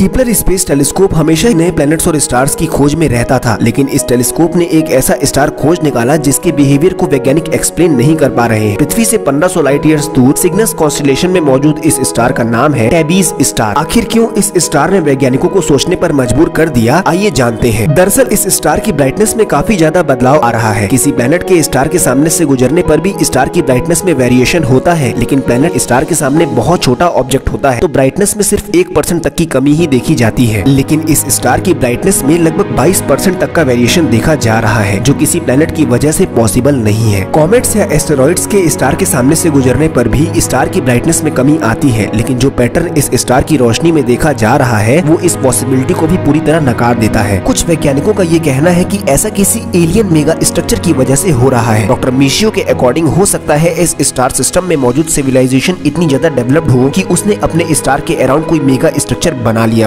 Kepler space telescope हमेशा ही नए planets और स्टार्स की खोज में रहता था, लेकिन इस टेलीस्कोप ने एक ऐसा स्टार खोज निकाला जिसके बिहेवियर को वैज्ञानिक एक्सप्लेन नहीं कर पा रहे हैं। पृथ्वी से 1500 लाइट ईयर्स दूर सिग्नस कॉन्स्टेलेशन में मौजूद इस स्टार का नाम है टेबीज स्टार। आखिर क्यों इस स्टार ने वैज्ञानिकों को सोचने पर मजबूर कर दिया, आइए जानते हैं। दरअसल इस स्टार की ब्राइटनेस में काफी ज्यादा बदलाव आ रहा है। किसी प्लैनेट के स्टार के सामने से गुजरने पर भी स्टार की ब्राइटनेस में वेरिएशन होता है, लेकिन प्लैनेट स्टार के सामने बहुत छोटा ऑब्जेक्ट होता है तो ब्राइटनेस में सिर्फ 1% तक की कमी ही देखी जाती है। लेकिन इस स्टार की ब्राइटनेस में लगभग 22% तक का वेरिएशन देखा जा रहा है, जो किसी प्लैनेट की वजह से पॉसिबल नहीं है। कॉमेट्स या एस्टेरॉइड्स के स्टार के सामने से गुजरने पर भी स्टार की ब्राइटनेस में कमी आती है, लेकिन जो पैटर्न इस स्टार की रोशनी में देखा जा रहा है वो इस पॉसिबिलिटी को भी पूरी तरह नकार देता है। कुछ वैज्ञानिकों का ये कहना है कि ऐसा किसी एलियन मेगा स्ट्रक्चर की वजह से हो रहा है। डॉक्टर मिशियो के अकॉर्डिंग हो सकता है इस स्टार सिस्टम में मौजूद सिविलाइजेशन इतनी ज्यादा डेवलप्ड हो कि उसने अपने स्टार के अराउंड कोई मेगा स्ट्रक्चर बना लिया